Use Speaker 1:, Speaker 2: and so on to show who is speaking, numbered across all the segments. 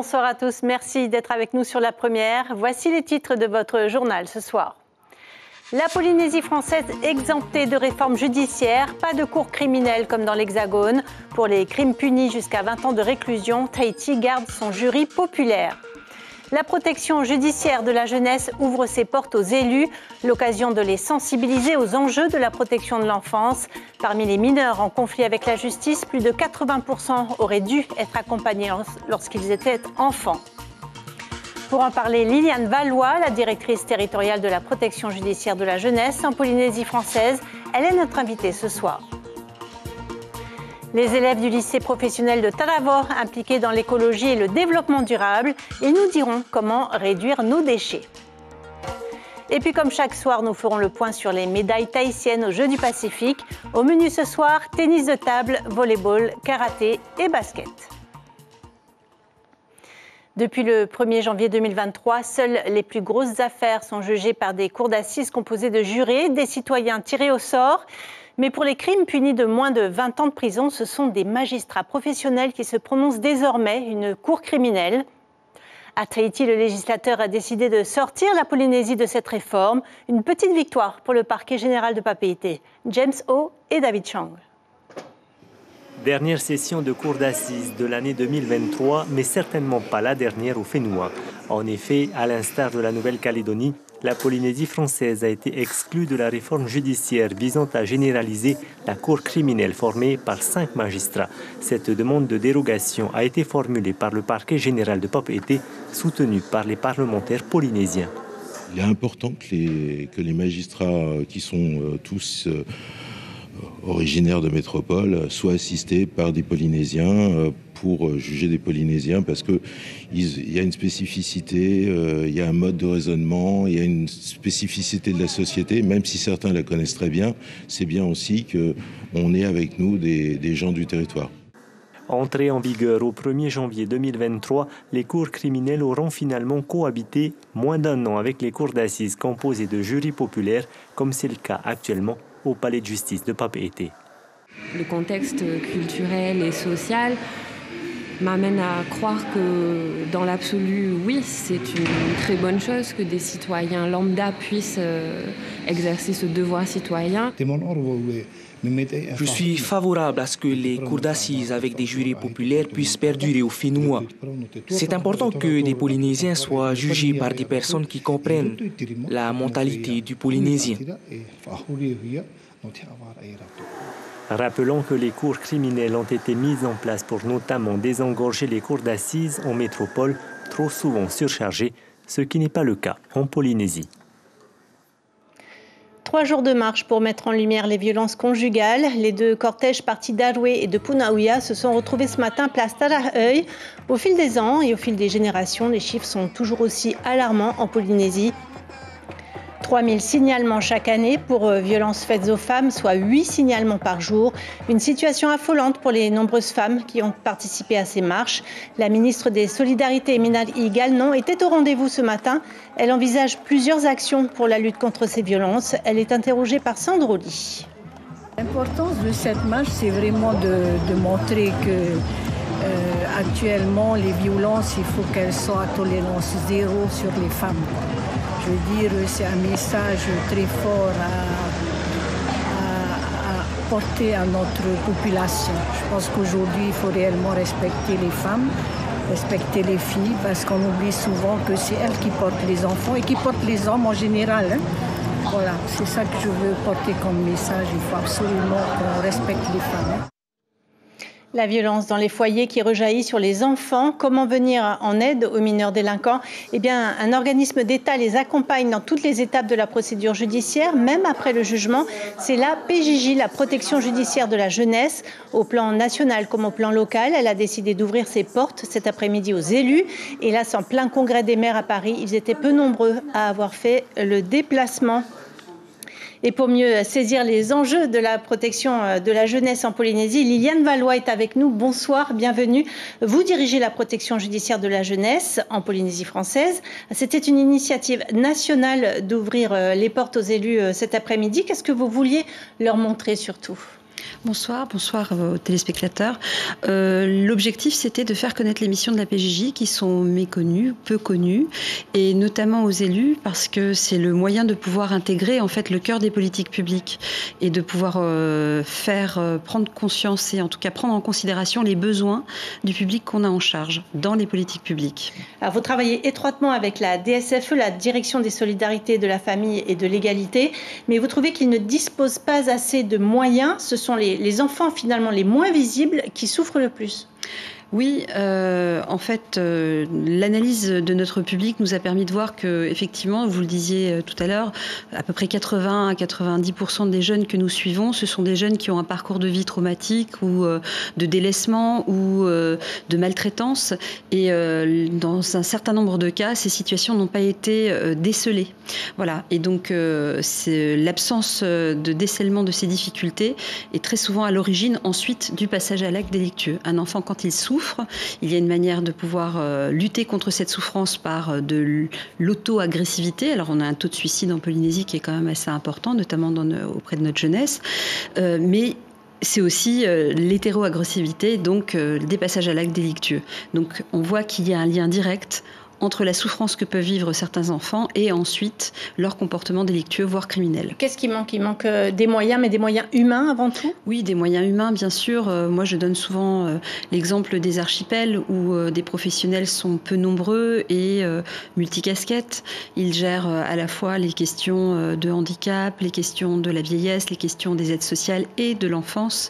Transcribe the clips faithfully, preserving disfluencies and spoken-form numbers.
Speaker 1: bonsoir à tous. Merci d'être avec nous sur La Première. Voici les titres de votre journal ce soir. La Polynésie française exemptée de réforme judiciaire, pas de cour criminelle comme dans l'Hexagone. Pour les crimes punis jusqu'à vingt ans de réclusion, Tahiti garde son jury populaire. La protection judiciaire de la jeunesse ouvre ses portes aux élus, l'occasion de les sensibiliser aux enjeux de la protection de l'enfance. Parmi les mineurs en conflit avec la justice, plus de quatre-vingts pour cent auraient dû être accompagnés lorsqu'ils étaient enfants. Pour en parler, Liliane Valois, la directrice territoriale de la protection judiciaire de la jeunesse en Polynésie française, elle est notre invitée ce soir. Les élèves du lycée professionnel de Taravor, impliqués dans l'écologie et le développement durable, ils nous diront comment réduire nos déchets. Et puis comme chaque soir, nous ferons le point sur les médailles tahitiennes aux Jeux du Pacifique. Au menu ce soir, tennis de table, volleyball, karaté et basket. Depuis le premier janvier deux mille vingt-trois, seules les plus grosses affaires sont jugées par des cours d'assises composées de jurés, des citoyens tirés au sort. Mais pour les crimes punis de moins de vingt ans de prison, ce sont des magistrats professionnels qui se prononcent désormais, une cour criminelle. À Tahiti, le législateur a décidé de sortir la Polynésie de cette réforme. Une petite victoire pour le parquet général de Papeete. James O et David Chang.
Speaker 2: Dernière session de cour d'assises de l'année deux mille vingt-trois, mais certainement pas la dernière au Whenua. En effet, à l'instar de la Nouvelle-Calédonie, la Polynésie française a été exclue de la réforme judiciaire visant à généraliser la cour criminelle formée par cinq magistrats. Cette demande de dérogation a été formulée par le parquet général de Papeete, soutenu par les parlementaires polynésiens.
Speaker 3: Il est important que les, que les magistrats qui sont euh, tous euh, originaires de métropole soient assistés par des Polynésiens euh, pour juger des Polynésiens, parce qu'il y a une spécificité, euh, il y a un mode de raisonnement, il y a une spécificité de la société, même si certains la connaissent très bien, c'est bien aussi qu'on ait avec nous des, des gens du territoire.
Speaker 2: Entrée en vigueur au premier janvier deux mille vingt-trois, les cours criminelles auront finalement cohabité moins d'un an avec les cours d'assises composées de jurys populaires, comme c'est le cas actuellement au palais de justice de Papeete.
Speaker 4: Le contexte culturel et social m'amène à croire que dans l'absolu, oui, c'est une très bonne chose que des citoyens lambda puissent euh, exercer ce devoir citoyen.
Speaker 5: Je suis favorable à ce que les cours d'assises avec des jurys populaires puissent perdurer au Whenua. C'est important que des Polynésiens soient jugés par des personnes qui comprennent la mentalité du Polynésien.
Speaker 2: Rappelons que les cours criminelles ont été mises en place pour notamment désengorger les cours d'assises en métropole, trop souvent surchargées, ce qui n'est pas le cas en Polynésie.
Speaker 1: Trois jours de marche pour mettre en lumière les violences conjugales. Les deux cortèges partis d'Aroué et de Punaouia se sont retrouvés ce matin place Taraheuil. Au fil des ans et au fil des générations, les chiffres sont toujours aussi alarmants en Polynésie. trois mille signalements chaque année pour violences faites aux femmes, soit huit signalements par jour. Une situation affolante pour les nombreuses femmes qui ont participé à ces marches. La ministre des Solidarités, Minali Galnon, était au rendez-vous ce matin. Elle envisage plusieurs actions pour la lutte contre ces violences. Elle est interrogée par Sandro Ly.
Speaker 6: L'importance de cette marche, c'est vraiment de, de montrer que euh, actuellement, les violences, il faut qu'elles soient à tolérance zéro sur les femmes. Je veux dire, c'est un message très fort à, à, à porter à notre population. Je pense qu'aujourd'hui, il faut réellement respecter les femmes, respecter les filles, parce qu'on oublie souvent que c'est elles qui portent les enfants et qui portent les hommes en général. Hein. Voilà, c'est ça que je veux porter comme message. Il faut absolument qu'on respecte les femmes. Hein.
Speaker 1: La violence dans les foyers qui rejaillit sur les enfants. Comment venir en aide aux mineurs délinquants? Eh bien, un organisme d'État les accompagne dans toutes les étapes de la procédure judiciaire, même après le jugement. C'est la P J J, la protection judiciaire de la jeunesse. Au plan national comme au plan local, elle a décidé d'ouvrir ses portes cet après-midi aux élus. Et là, en plein congrès des maires à Paris, ils étaient peu nombreux à avoir fait le déplacement. Et pour mieux saisir les enjeux de la protection de la jeunesse en Polynésie, Liliane Valois est avec nous. Bonsoir, bienvenue. Vous dirigez la protection judiciaire de la jeunesse en Polynésie française. C'était une initiative nationale d'ouvrir les portes aux élus cet après-midi. Qu'est-ce que vous vouliez leur montrer surtout ?
Speaker 7: Bonsoir, bonsoir aux téléspectateurs. Euh, l'objectif, c'était de faire connaître les missions de la P J J qui sont méconnues, peu connues, et notamment aux élus, parce que c'est le moyen de pouvoir intégrer en fait le cœur des politiques publiques et de pouvoir euh, faire euh, prendre conscience et en tout cas prendre en considération les besoins du public qu'on a en charge dans les politiques publiques.
Speaker 1: Alors, vous travaillez étroitement avec la D S F E, la Direction des solidarités, de la famille et de l'égalité, mais vous trouvez qu'ils ne disposent pas assez de moyens. Ce sont les, les enfants finalement les moins visibles qui souffrent le plus.
Speaker 7: Oui, euh, en fait, euh, l'analyse de notre public nous a permis de voir que, effectivement, vous le disiez euh, tout à l'heure, à peu près quatre-vingts à quatre-vingt-dix pour cent des jeunes que nous suivons, ce sont des jeunes qui ont un parcours de vie traumatique ou euh, de délaissement ou euh, de maltraitance. Et euh, dans un certain nombre de cas, ces situations n'ont pas été euh, décelées. Voilà. Et donc, euh, c'est l'absence de décèlement de ces difficultés est très souvent à l'origine ensuite du passage à l'acte délictueux. Un enfant, quand il souffre, il y a une manière de pouvoir euh, lutter contre cette souffrance par euh, de l'auto-agressivité. Alors, on a un taux de suicide en Polynésie qui est quand même assez important, notamment dans, auprès de notre jeunesse. Euh, mais c'est aussi euh, l'hétéro-agressivité, donc euh, des passages à l'acte délictueux. Donc, on voit qu'il y a un lien direct entre la souffrance que peuvent vivre certains enfants et ensuite leur comportement délictueux, voire criminel.
Speaker 1: Qu'est-ce qui manque? Il manque des moyens, mais des moyens humains avant tout?
Speaker 7: Oui, des moyens humains, bien sûr. Euh, moi, je donne souvent euh, l'exemple des archipels où euh, des professionnels sont peu nombreux et euh, multicasquettes. Ils gèrent euh, à la fois les questions euh, de handicap, les questions de la vieillesse, les questions des aides sociales et de l'enfance,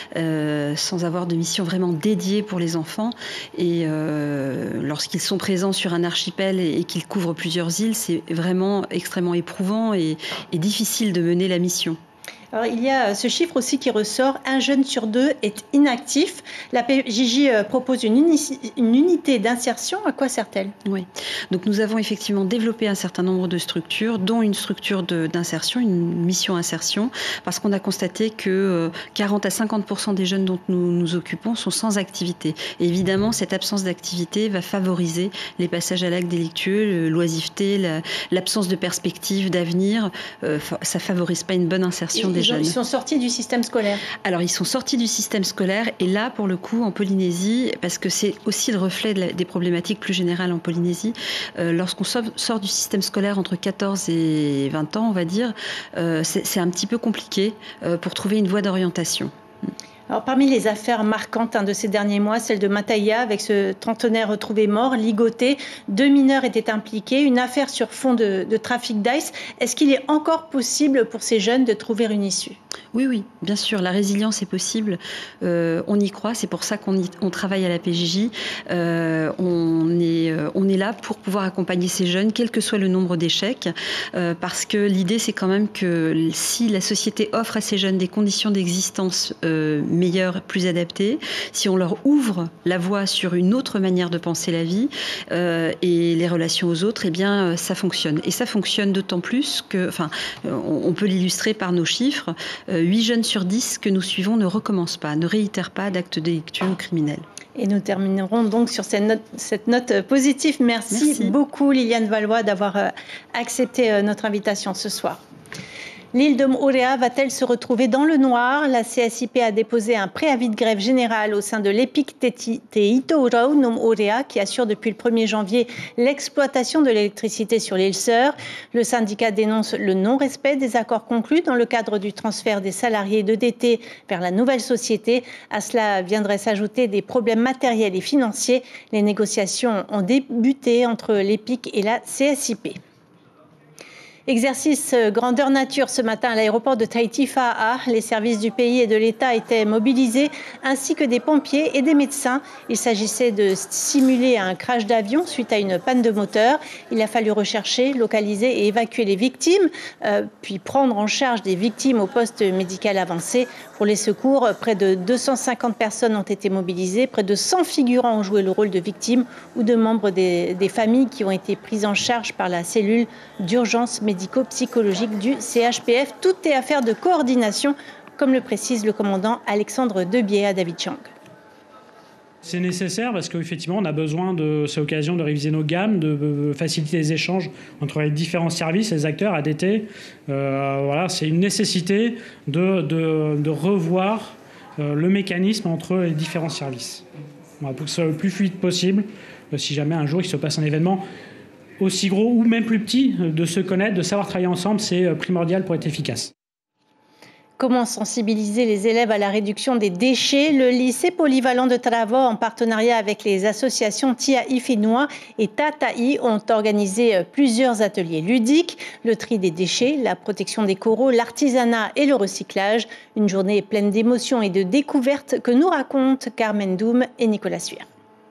Speaker 7: euh, sans avoir de mission vraiment dédiée pour les enfants. Et euh, lorsqu'ils sont présents sur un archipel et qu'il couvre plusieurs îles, c'est vraiment extrêmement éprouvant et, et difficile de mener la mission.
Speaker 1: Alors, il y a ce chiffre aussi qui ressort, un jeune sur deux est inactif. La P J J propose une, uni une unité d'insertion. À quoi sert-elle?
Speaker 7: Oui, donc nous avons effectivement développé un certain nombre de structures, dont une structure d'insertion, une mission insertion, parce qu'on a constaté que quarante à cinquante pour cent des jeunes dont nous nous occupons sont sans activité. Et évidemment, cette absence d'activité va favoriser les passages à l'acte délictueux, l'oisiveté, l'absence de perspective, d'avenir. Euh, ça ne favorise pas une bonne insertion des jeunes.
Speaker 1: Ils sont sortis du système scolaire.
Speaker 7: Alors, ils sont sortis du système scolaire et là, pour le coup, en Polynésie, parce que c'est aussi le reflet de la, des problématiques plus générales en Polynésie, euh, lorsqu'on sort, sort du système scolaire entre quatorze et vingt ans, on va dire, euh, c'est un petit peu compliqué euh, pour trouver une voie d'orientation.
Speaker 1: Alors, parmi les affaires marquantes hein, de ces derniers mois, celle de Mataya, avec ce trentenaire retrouvé mort, ligoté. Deux mineurs étaient impliqués. Une affaire sur fond de, de trafic d'ice. Est-ce qu'il est encore possible pour ces jeunes de trouver une issue?
Speaker 7: Oui, oui, bien sûr. La résilience est possible. Euh, on y croit. C'est pour ça qu'on on travaille à la P J J. Euh, on, est, euh, on est là pour pouvoir accompagner ces jeunes, quel que soit le nombre d'échecs. Euh, parce que l'idée, c'est quand même que si la société offre à ces jeunes des conditions d'existence euh, meilleures, plus adaptées, si on leur ouvre la voie sur une autre manière de penser la vie euh, et les relations aux autres, eh bien, ça fonctionne. Et ça fonctionne d'autant plus que, enfin, on, on peut l'illustrer par nos chiffres. Euh, huit jeunes sur dix que nous suivons ne recommencent pas, ne réitèrent pas d'actes délictueux ou criminels.
Speaker 1: Et nous terminerons donc sur cette note, cette note positive. Merci, Merci beaucoup Liliane Valois d'avoir accepté notre invitation ce soir. L'île de Moorea va-t-elle se retrouver dans le noir? La C S I P a déposé un préavis de grève générale au sein de l'EPIC Te Itourau no Moorea qui assure depuis le premier janvier l'exploitation de l'électricité sur l'île sœur. Le syndicat dénonce le non-respect des accords conclus dans le cadre du transfert des salariés de D T vers la nouvelle société. À cela viendraient s'ajouter des problèmes matériels et financiers. Les négociations ont débuté entre l'EPIC et la C S I P. Exercice grandeur nature ce matin à l'aéroport de Tahiti-Faa'a. Les services du pays et de l'État étaient mobilisés, ainsi que des pompiers et des médecins. Il s'agissait de simuler un crash d'avion suite à une panne de moteur. Il a fallu rechercher, localiser et évacuer les victimes, euh, puis prendre en charge des victimes au poste médical avancé. Pour les secours, près de deux cent cinquante personnes ont été mobilisées. Près de cent figurants ont joué le rôle de victimes ou de membres des, des familles qui ont été prises en charge par la cellule d'urgence médico-psychologique du C H P F. Tout est affaire de coordination, comme le précise le commandant Alexandre Debier à David Chang.
Speaker 8: C'est nécessaire parce qu'effectivement, on a besoin de cette occasion de réviser nos gammes, de faciliter les échanges entre les différents services, les acteurs, A D T. Euh, voilà, c'est une nécessité de, de, de revoir euh, le mécanisme entre les différents services. Voilà, pour que ce soit le plus fluide possible, euh, si jamais un jour il se passe un événement aussi gros ou même plus petit, de se connaître, de savoir travailler ensemble, c'est primordial pour être efficace.
Speaker 1: Comment sensibiliser les élèves à la réduction des déchets? Le lycée polyvalent de Taravao, en partenariat avec les associations Tia'i Whenua et Tata'i, ont organisé plusieurs ateliers ludiques. Le tri des déchets, la protection des coraux, l'artisanat et le recyclage. Une journée pleine d'émotions et de découvertes que nous racontent Carmen Doum et Nicolas Suer.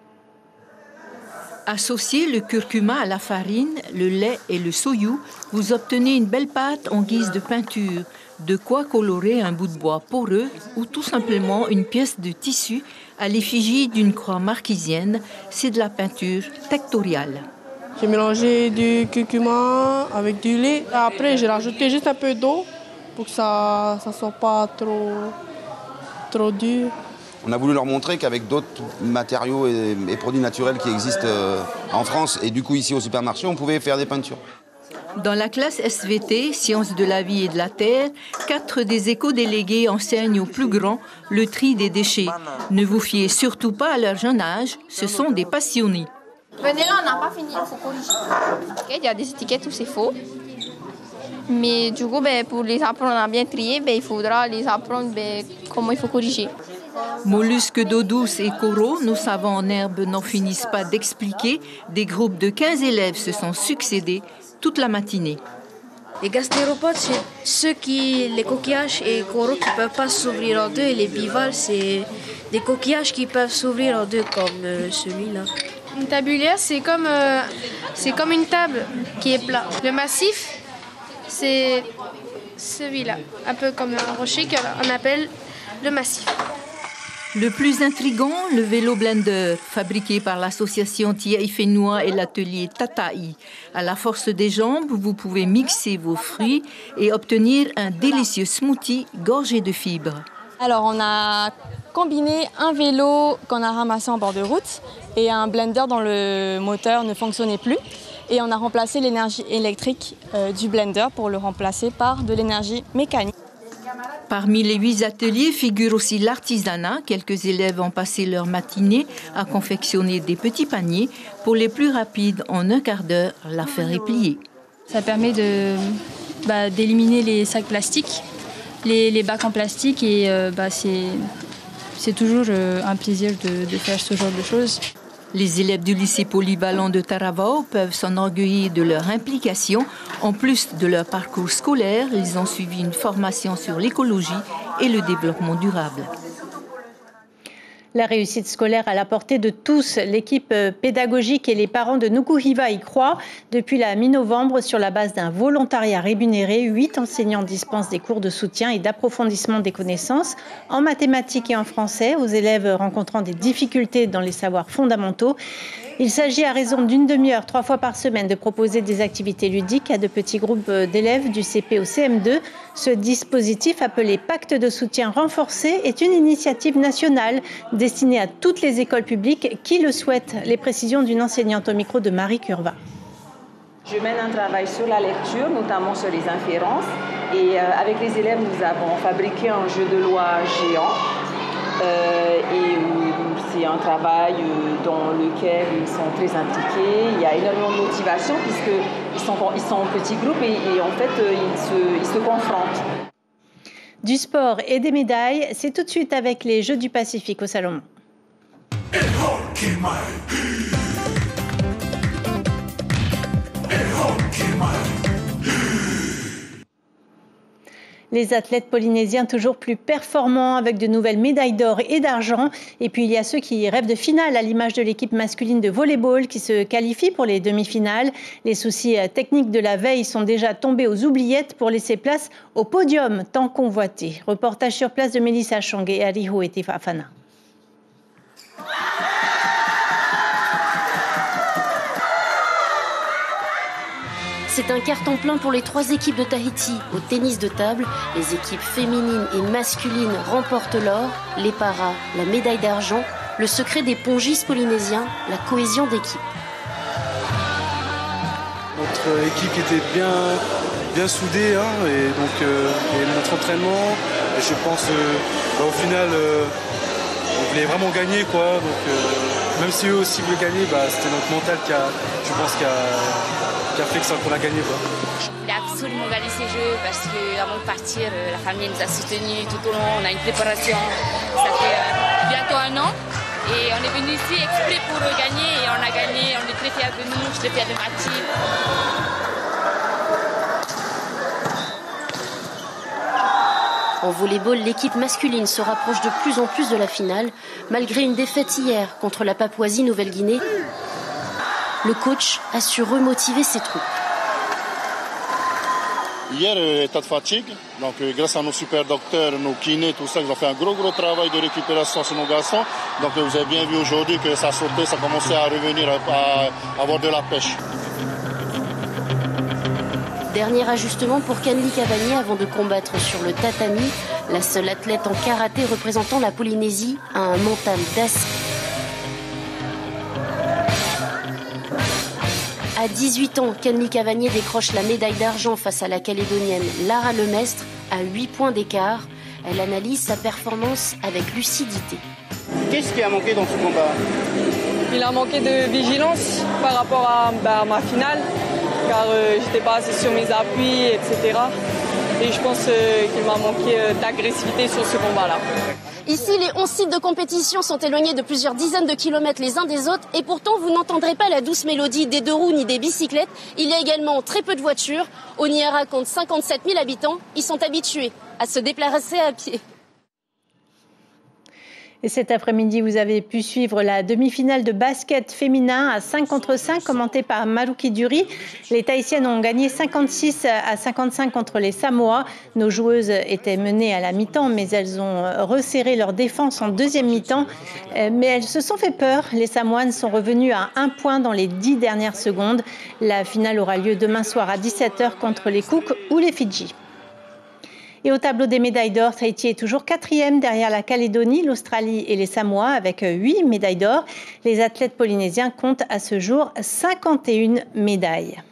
Speaker 9: Associez le curcuma à la farine, le lait et le soyou, vous obtenez une belle pâte en guise de peinture. De quoi colorer un bout de bois poreux ou tout simplement une pièce de tissu à l'effigie d'une croix marquisienne. C'est de la peinture tectoriale.
Speaker 10: J'ai mélangé du curcuma avec du lait. Après, j'ai rajouté juste un peu d'eau pour que ça ne soit pas trop, trop dur.
Speaker 11: On a voulu leur montrer qu'avec d'autres matériaux et, et produits naturels qui existent euh, en France et du coup ici au supermarché, on pouvait faire des peintures.
Speaker 9: Dans la classe S V T, Sciences de la vie et de la terre, quatre des éco-délégués enseignent aux plus grands le tri des déchets. Ne vous fiez surtout pas à leur jeune âge, ce sont des passionnés.
Speaker 12: Venez là, on n'a pas fini, il faut corriger. Okay, il y a des étiquettes où c'est faux. Mais du coup, ben, pour les apprendre à bien trier, ben, il faudra les apprendre ben, comment il faut corriger.
Speaker 9: Mollusques d'eau douce et coraux, nos savants en herbe n'en finissent pas d'expliquer. Des groupes de quinze élèves se sont succédés toute la matinée.
Speaker 13: Les gastéropodes, c'est ceux qui, les coquillages et coraux qui ne peuvent pas s'ouvrir en deux. Et les bivalves, c'est des coquillages qui peuvent s'ouvrir en deux, comme euh, celui-là.
Speaker 14: Une tabulaire, c'est comme, euh, c'est comme une table qui est plate. Le massif, c'est celui-là, un peu comme un rocher qu'on appelle le massif.
Speaker 9: Le plus intrigant, le vélo blender, fabriqué par l'association Tia'i Whenua et l'atelier Tata'i. À la force des jambes, vous pouvez mixer vos fruits et obtenir un délicieux smoothie gorgé de fibres.
Speaker 15: Alors, on a combiné un vélo qu'on a ramassé en bord de route et un blender dont le moteur ne fonctionnait plus. Et on a remplacé l'énergie électrique euh, du blender pour le remplacer par de l'énergie mécanique.
Speaker 9: Parmi les huit ateliers figure aussi l'artisanat. Quelques élèves ont passé leur matinée à confectionner des petits paniers. Pour les plus rapides, en un quart d'heure, l'affaire est pliée.
Speaker 16: Ça permet de, bah, d'éliminer les sacs plastiques, les, les bacs en plastique. Et euh, bah, c'est, c'est toujours euh, un plaisir de, de faire ce genre de choses.
Speaker 9: Les élèves du lycée polyvalent de Taravao peuvent s'enorgueillir de leur implication. En plus de leur parcours scolaire, ils ont suivi une formation sur l'écologie et le développement durable.
Speaker 1: La réussite scolaire à la portée de tous. L'équipe pédagogique et les parents de Nukuhiva y croient. Depuis la mi-novembre, sur la base d'un volontariat rémunéré, huit enseignants dispensent des cours de soutien et d'approfondissement des connaissances en mathématiques et en français aux élèves rencontrant des difficultés dans les savoirs fondamentaux. Il s'agit à raison d'une demi-heure, trois fois par semaine, de proposer des activités ludiques à de petits groupes d'élèves du C P au C M deux. Ce dispositif, appelé Pacte de soutien renforcé, est une initiative nationale destinée à toutes les écoles publiques qui le souhaitent. Les précisions d'une enseignante au micro de Marie Curva.
Speaker 17: Je mène un travail sur la lecture, notamment sur les inférences. Et euh, avec les élèves, nous avons fabriqué un jeu de loi géant. Euh, et c'est un travail dans lequel ils sont très impliqués. Il y a énormément de motivation puisqu'ils sont, ils sont en petits groupes et, et en fait ils se, ils se confrontent.
Speaker 1: Du sport et des médailles, c'est tout de suite avec les Jeux du Pacifique au Salomon. Les athlètes polynésiens toujours plus performants avec de nouvelles médailles d'or et d'argent. Et puis il y a ceux qui rêvent de finale à l'image de l'équipe masculine de volleyball qui se qualifie pour les demi-finales. Les soucis techniques de la veille sont déjà tombés aux oubliettes pour laisser place au podium tant convoité. Reportage sur place de Mélissa Chong et Ariho Etefafana.
Speaker 18: C'est un carton plein pour les trois équipes de Tahiti. Au tennis de table, les équipes féminines et masculines remportent l'or, les paras la médaille d'argent. Le secret des pongistes polynésiens, la cohésion d'équipe.
Speaker 19: Notre équipe était bien, bien soudée, hein, et donc euh, et notre entraînement, et je pense euh, bah, au final, euh, on voulait vraiment gagner, quoi. Donc, euh, même si eux aussi voulaient gagner, bah, c'était notre mental qui a, je pense, qui a, qui a fait que ça qu'on a gagné, quoi.
Speaker 20: Je voulais absolument gagner ces jeux parce qu'avant de partir, la famille nous a soutenus tout au long. On a une préparation, ça fait euh, bientôt un an. Et on est venu ici exprès pour gagner et on a gagné. On est très fiers de nous, je suis très fière de Mathilde.
Speaker 18: En volleyball, l'équipe masculine se rapproche de plus en plus de la finale, malgré une défaite hier contre la Papouasie-Nouvelle-Guinée. Le coach a su remotiver ses troupes.
Speaker 21: Hier, état de fatigue. Donc, grâce à nos super docteurs, nos kinés, tout ça, ils ont fait un gros, gros travail de récupération sur nos garçons. Donc, vous avez bien vu aujourd'hui que ça sautait, ça commençait à revenir, à avoir de la pêche.
Speaker 18: Dernier ajustement pour Canly Cavagné avant de combattre sur le tatami. La seule athlète en karaté représentant la Polynésie a un mental d'acier. À dix-huit ans, Canly Cavagné décroche la médaille d'argent face à la Calédonienne Lara Lemestre à huit points d'écart. Elle analyse sa performance avec lucidité.
Speaker 21: Qu'est-ce qui a manqué dans ce combat?
Speaker 22: Il a manqué de vigilance par rapport à, bah, à ma finale, car euh, j'étais pas assez sur mes appuis, et cetera. Et je pense euh, qu'il m'a manqué euh, d'agressivité sur ce combat-là.
Speaker 18: Ici, les onze sites de compétition sont éloignés de plusieurs dizaines de kilomètres les uns des autres et pourtant, vous n'entendrez pas la douce mélodie des deux roues ni des bicyclettes. Il y a également très peu de voitures. Honiara compte cinquante-sept mille habitants. Ils sont habitués à se déplacer à pied.
Speaker 1: Et cet après-midi, vous avez pu suivre la demi-finale de basket féminin à cinq contre cinq, commentée par Maruki Duri. Les Tahitiennes ont gagné cinquante-six à cinquante-cinq contre les Samoa. Nos joueuses étaient menées à la mi-temps, mais elles ont resserré leur défense en deuxième mi-temps. Mais elles se sont fait peur. Les Samoanes sont revenues à un point dans les dix dernières secondes. La finale aura lieu demain soir à dix-sept heures contre les Cook ou les Fidji. Et au tableau des médailles d'or, Tahiti est toujours quatrième derrière la Calédonie, l'Australie et les Samoa avec huit médailles d'or. Les athlètes polynésiens comptent à ce jour cinquante et une médailles.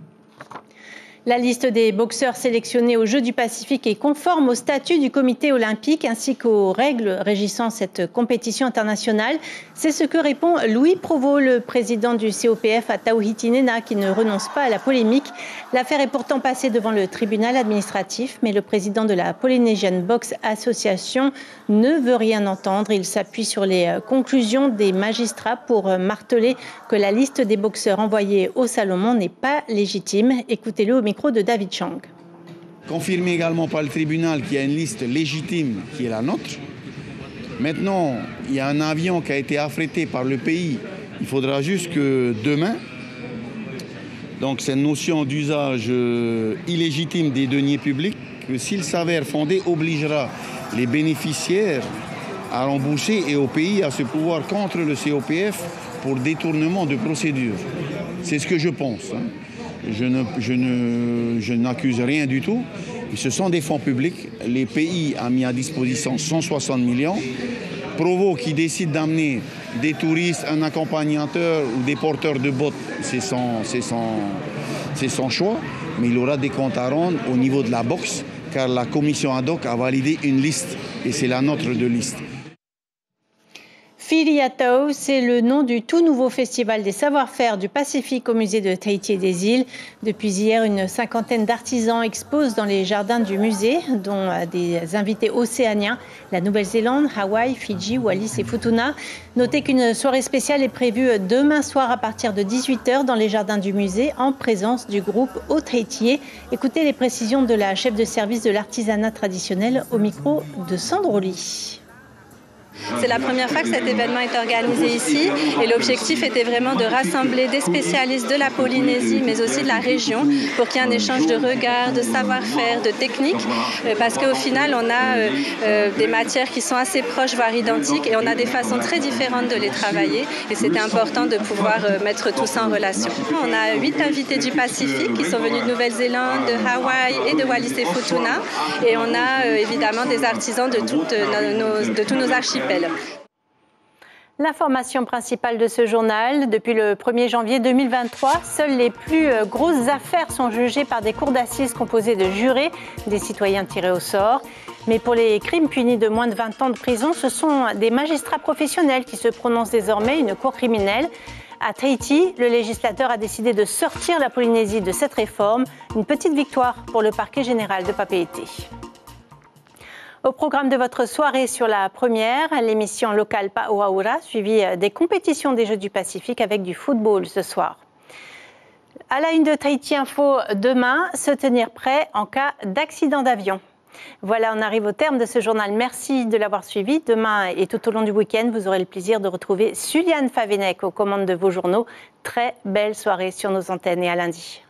Speaker 1: La liste des boxeurs sélectionnés aux Jeux du Pacifique est conforme au statut du comité olympique ainsi qu'aux règles régissant cette compétition internationale. C'est ce que répond Louis Provost, le président du C O P F à Tauhiti-Nena, qui ne renonce pas à la polémique. L'affaire est pourtant passée devant le tribunal administratif, mais le président de la Polynesian Box Association ne veut rien entendre. Il s'appuie sur les conclusions des magistrats pour marteler que la liste des boxeurs envoyés au Salomon n'est pas légitime. Écoutez-le au micro de David Chang.
Speaker 23: Confirmé également par le tribunal qu'il y a une liste légitime qui est la nôtre. Maintenant, il y a un avion qui a été affrété par le pays. Il faudra juste que demain, donc cette notion d'usage euh, illégitime des deniers publics, que s'il s'avère fondé, obligera les bénéficiaires à rembourser et au pays à se pouvoir contre le C O P F pour détournement de procédure. C'est ce que je pense. Hein. Je, ne, je, ne, je n'accuse rien du tout. Ce sont des fonds publics. Les pays ont mis à disposition cent soixante millions. Provo qui décide d'amener des touristes, un accompagnateur ou des porteurs de bottes, c'est son, c'est son, c'est son choix. Mais il aura des comptes à rendre au niveau de la boxe, car la commission ad hoc a validé une liste. Et c'est la nôtre de liste.
Speaker 1: Filiatau, c'est le nom du tout nouveau festival des savoir-faire du Pacifique au musée de Tahiti et des îles. Depuis hier, une cinquantaine d'artisans exposent dans les jardins du musée, dont des invités océaniens, la Nouvelle-Zélande, Hawaï, Fidji, Wallis et Futuna. Notez qu'une soirée spéciale est prévue demain soir à partir de dix-huit heures dans les jardins du musée en présence du groupe Haut-Tahitier. Écoutez les précisions de la chef de service de l'artisanat traditionnel au micro de Sandro Ly.
Speaker 24: C'est la première fois que cet événement est organisé ici et l'objectif était vraiment de rassembler des spécialistes de la Polynésie mais aussi de la région pour qu'il y ait un échange de regards, de savoir-faire, de techniques parce qu'au final on a euh, euh, des matières qui sont assez proches voire identiques et on a des façons très différentes de les travailler et c'était important de pouvoir euh, mettre tout ça en relation. On a huit invités du Pacifique qui sont venus de Nouvelle-Zélande, de Hawaï et de Wallis et Futuna et on a euh, évidemment des artisans de, toutes nos, nos, de tous nos archipels.
Speaker 1: L'information principale de ce journal, depuis le premier janvier deux mille vingt-trois, seules les plus grosses affaires sont jugées par des cours d'assises composées de jurés, des citoyens tirés au sort. Mais pour les crimes punis de moins de vingt ans de prison, ce sont des magistrats professionnels qui se prononcent désormais, une cour criminelle. À Tahiti, le législateur a décidé de sortir la Polynésie de cette réforme. Une petite victoire pour le parquet général de Papeete. Au programme de votre soirée sur la première, l'émission locale Pa'Uaura, suivie des compétitions des Jeux du Pacifique avec du football ce soir. À la une de Tahiti Info demain, se tenir prêt en cas d'accident d'avion. Voilà, on arrive au terme de ce journal. Merci de l'avoir suivi. Demain et tout au long du week-end, vous aurez le plaisir de retrouver Suliane Favenec aux commandes de vos journaux. Très belle soirée sur nos antennes et à lundi.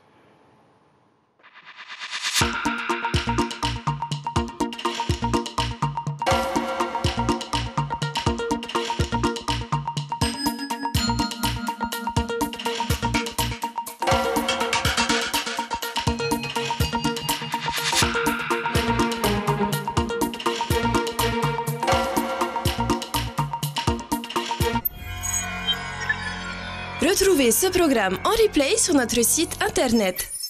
Speaker 2: Retrouvez ce programme en replay sur notre site internet.